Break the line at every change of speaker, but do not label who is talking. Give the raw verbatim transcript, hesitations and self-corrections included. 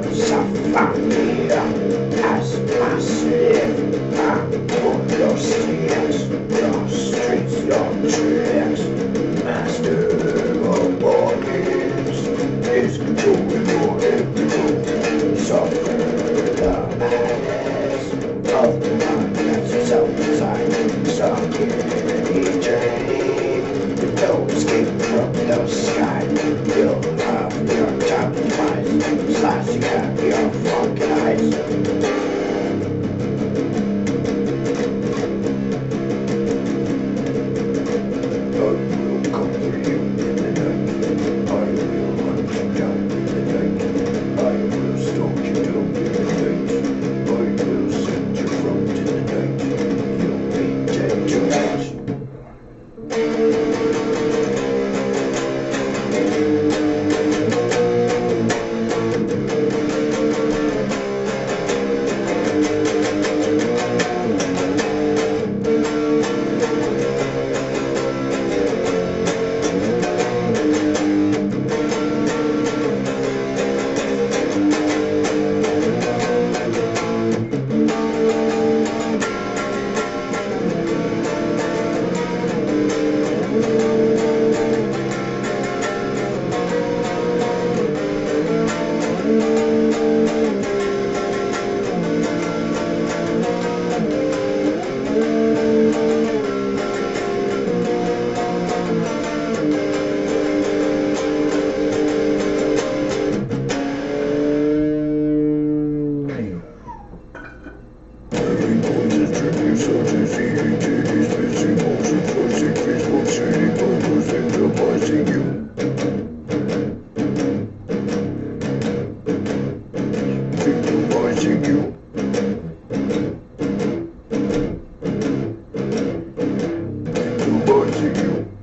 Safari as my slave. I want your sticks, your streets, your tricks. Master of bodies is controlling your every suffer the madness of the mind that's self-designed. Stuck in eternity with no escape from the sky. You'll have your time demise, slashing at your fucking eyes. Victimizing you. Victimizing you. Victimizing you.